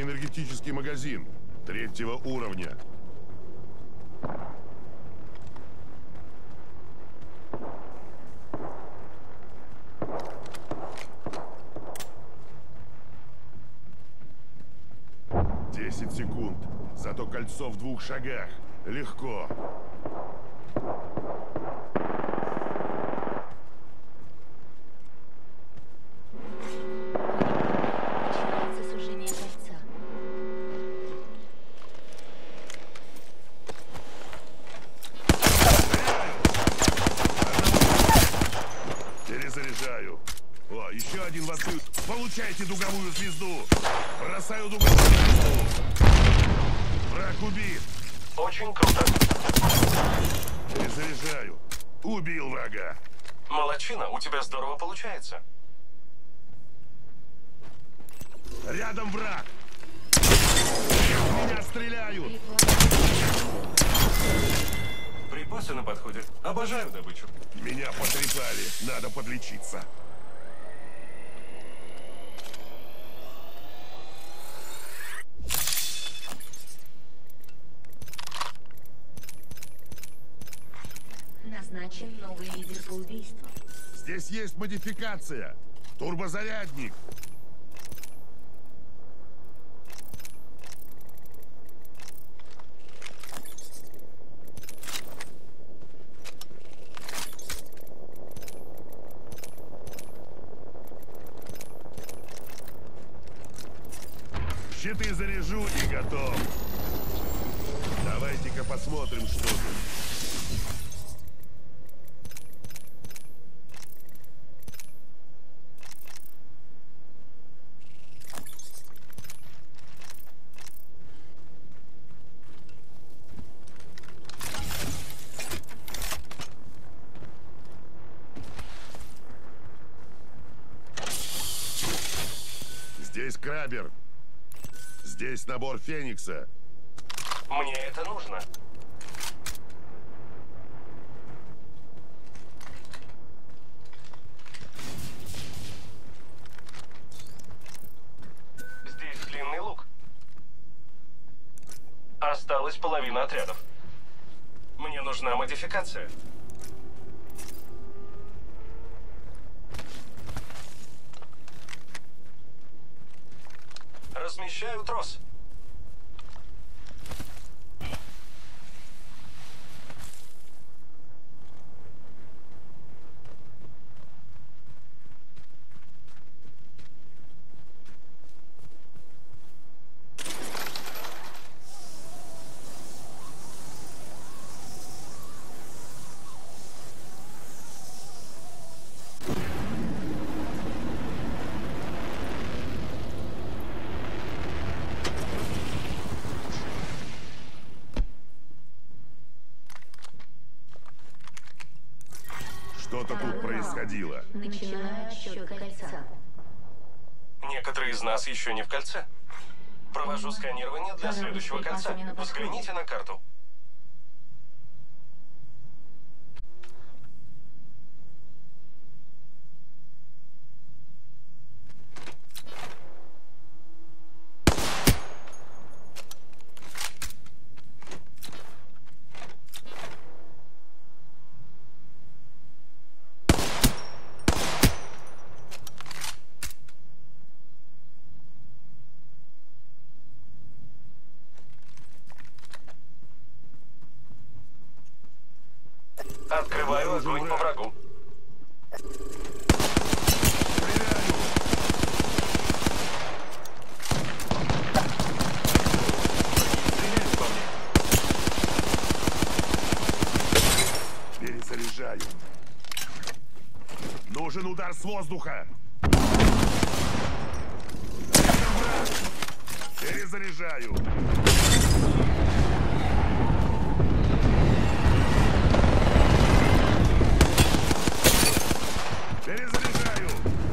энергетический магазин 3-го уровня. Секунд. Зато кольцо в 2 шагах. Легко. Начинается сужение кольца. Перезаряжаю. О, еще один в отсыл. Получайте дуговую звезду. Бросаю дуговую звезду. Враг убит. Очень круто. Перезаряжаю. Убил врага. Молодчина, у тебя здорово получается. Рядом враг. В меня стреляют. Припасы на подходе. Обожаю добычу. Меня потрепали. Надо подлечиться. Назначен новый лидер по убийству. Здесь есть модификация. Турбозарядник. Щиты заряжу и готов. Давайте-ка посмотрим, что тут. Здесь крабер. Здесь набор Феникса. Мне это нужно. Здесь длинный лук. Осталась половина отрядов. Мне нужна модификация. Размещаю трос. Что-то тут происходило. Начинаю отсчет кольца. Некоторые из нас еще не в кольце. Провожу сканирование для следующего кольца. Взгляните на карту. Открываю огонь по врагу. Перезаряжаю. Нужен удар с воздуха. Перезаряжаю. Перезаряжаю.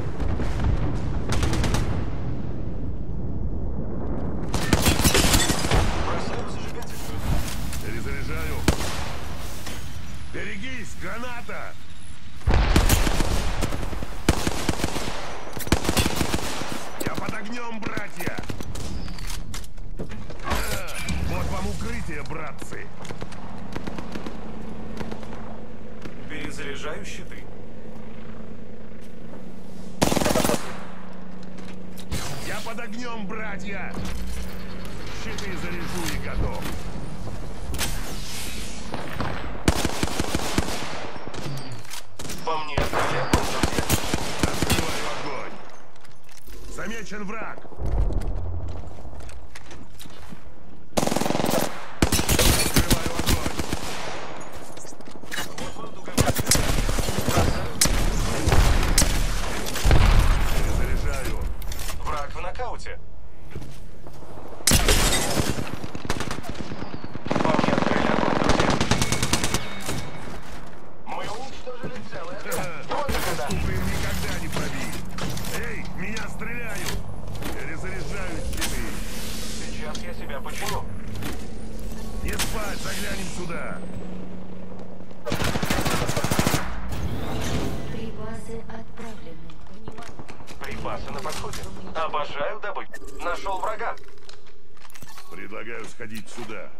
Бросаю зажигатель. Перезаряжаю. Берегись, граната! Я под огнем, братья! прикрытие, братцы. Перезаряжаю щиты. Я под огнем, братья. Щиты заряжу и готов. По мне открыли огонь, друзья. Открываю огонь. Замечен враг. Открываю огонь. Вот вам дуговой. Перезаряжаю. Враг в нокауте. По мне открыли огонь, друзья. Мы уничтожили целое. Вот это да. Ступы им никогда не пробить. Эй, меня стреляют. Перезаряжаю щиты. Сейчас я себя починю. Не спать, заглянем сюда. Припасы отправлены. Внимание. Припасы на подходе. Обожаю добыть. Нашел врага. Предлагаю сходить сюда.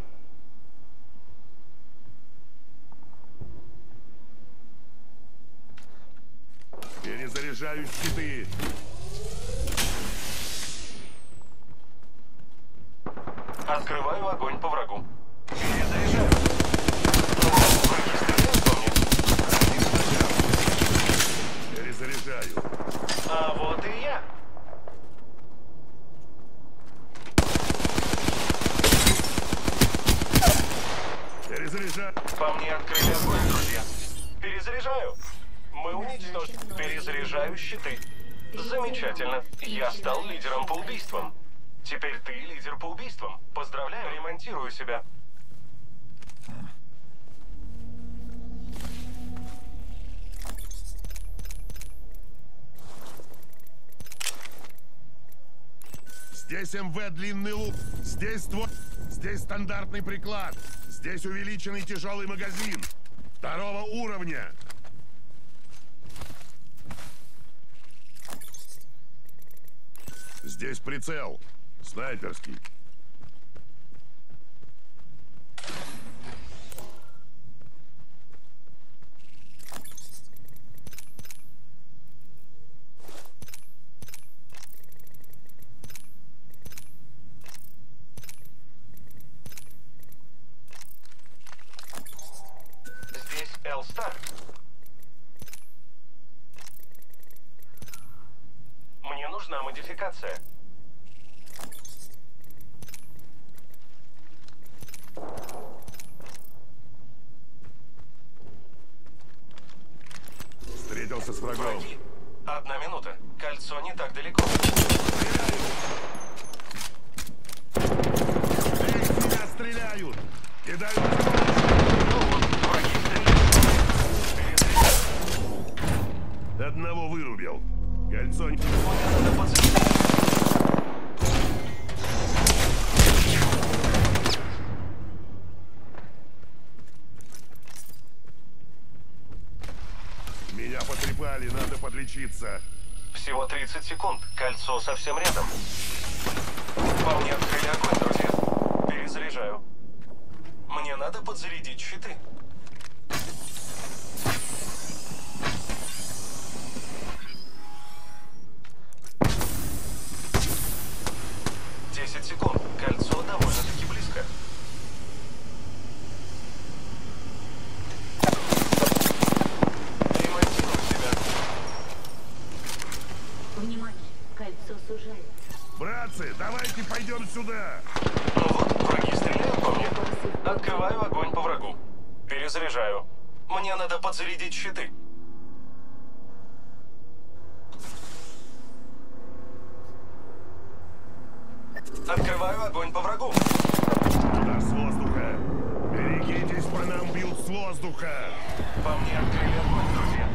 Перезаряжаю щиты. Открываю огонь по врагу. Перезаряжаю. Враги стреляют по мне. Перезаряжаю. А вот и я. Перезаряжаю. По мне открыли огонь, друзья. Перезаряжаю. Мы уничтожили. Перезаряжаю щиты. Замечательно. Я стал лидером по убийствам. Теперь ты лидер по убийствам. Поздравляю, ремонтирую себя. Здесь МВ длинный лук. Здесь ствол. Здесь стандартный приклад. Здесь увеличенный тяжелый магазин. 2-го уровня. Здесь прицел. Снайперский. Здесь L-Star. Мне нужна модификация. Встретился с врагом. Враги. 1 минута. Кольцо не так далеко. Эй, в меня стреляют! Кидаю. Ну вот, враги стреляют. Перезаряжаю. Одного вырубил. Кольцо не... Надо подсветить. Меня потрепали, надо подлечиться. Всего 30 секунд. Кольцо совсем рядом. По мне открыли огонь, друзья. Перезаряжаю. Мне надо подзарядить щиты. Десять секунд. Кольцо довольно-таки близко. Ремонтирую себя. Внимание. Кольцо сужается. Братцы, давайте пойдем сюда. Ну вот, враги стреляют по мне. Открываю огонь по врагу. Перезаряжаю. Мне надо подзарядить щиты. Открываю огонь по врагу. Удар с воздуха. Берегитесь, по нам бьют с воздуха. По мне открыли огонь, друзья.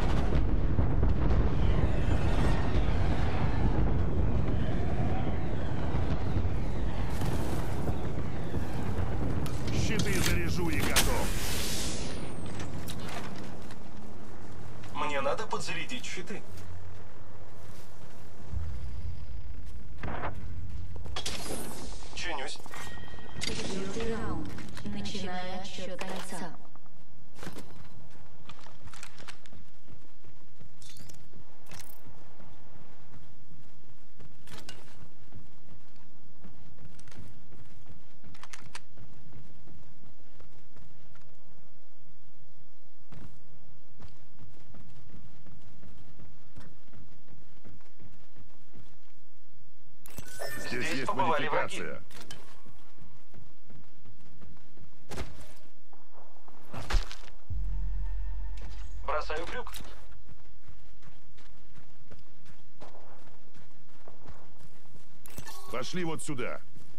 Щиты заряжу и готов. Мне надо подзарядить щиты. Чинюсь. Четвертый раунд. Начиная отсчет кольца. Здесь есть побывали враги. модификация. Бросаю крюк. Пошли вот сюда.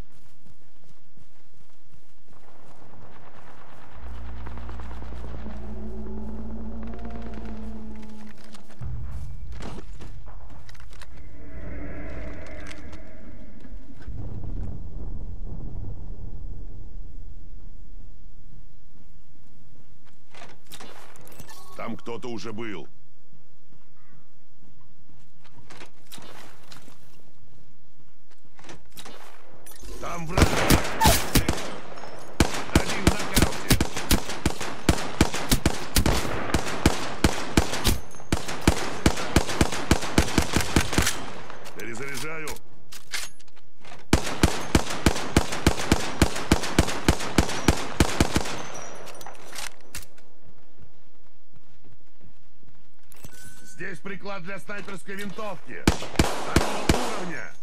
Там кто-то уже был. Там враг. Один в нокауте. Перезаряжаю. Здесь приклад для снайперской винтовки. Второго уровня.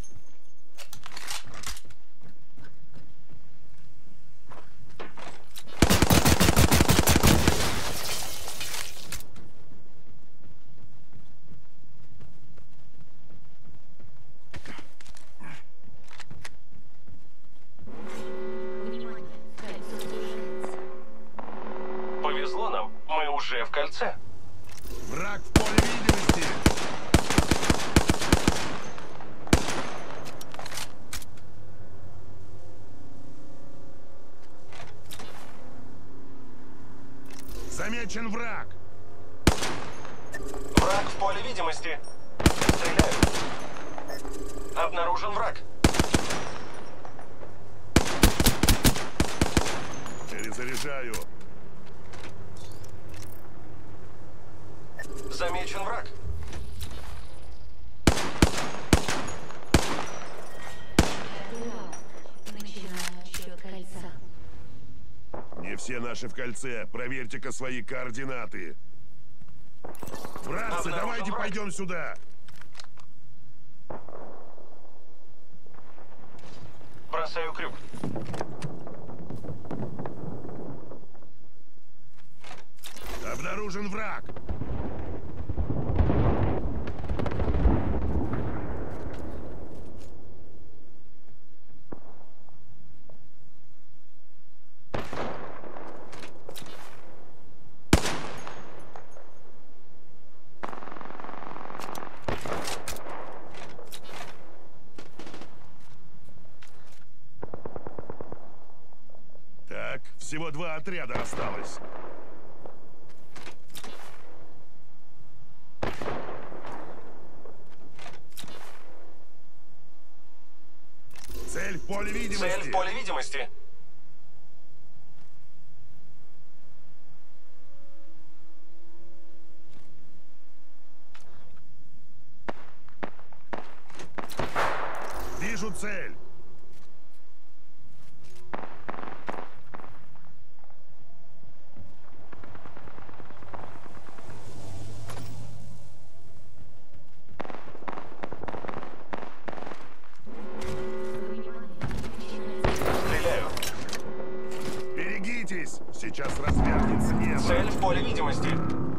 Внимание, кольцо сужается. Повезло нам, мы уже в кольце. Враг в поле видимости. Замечен враг. Враг в поле видимости. Стреляю. Обнаружен враг. Перезаряжаю. Замечен враг. Пятый раунд. Начиная отсчет кольца. Не все наши в кольце. Проверьте-ка свои координаты. Братцы, Обнаружен давайте враг. пойдем сюда. Бросаю крюк. Обнаружен враг. Так, всего 2 отряда осталось. Цель в поле видимости. Цель в поле видимости. Вижу цель. Стреляю. Берегитесь. Сейчас развернется небо. Цель в поле видимости.